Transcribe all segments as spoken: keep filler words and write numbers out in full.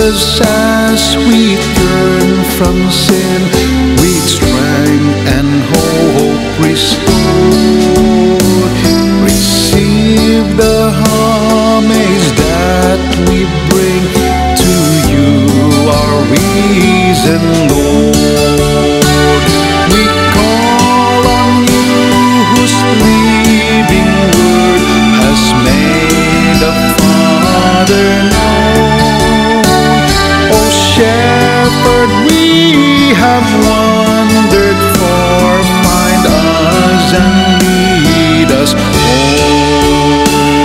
Jesus, as we turn from sin, with strength and hope restored, receive the homage that we bring to you, our risen Lord. We call on you, whose living word has made the Father known. O Shepherd, we have wandered far, find us and lead us home.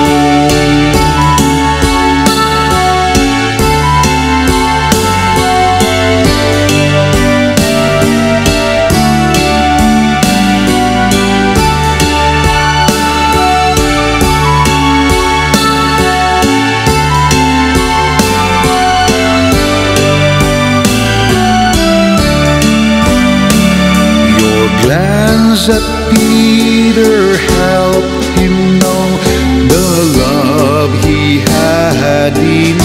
Glance at Peter, help him know the love he had denied.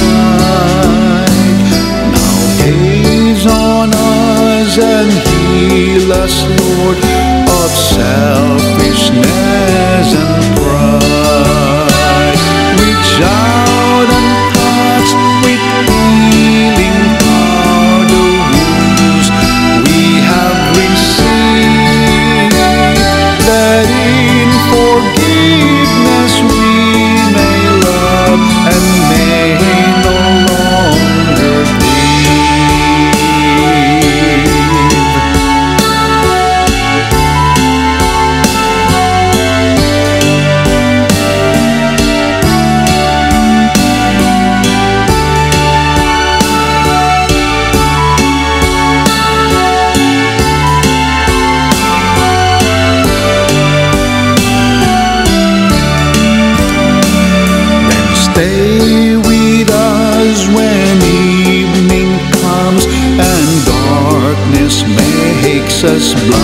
Now gaze on us and heal us, Lord, of selfishness and pride. Reach out and touch with healing power the wounds we have received. That in forgiveness we may love and may no longer grieve. Stay with us when evening comes and darkness makes us blind.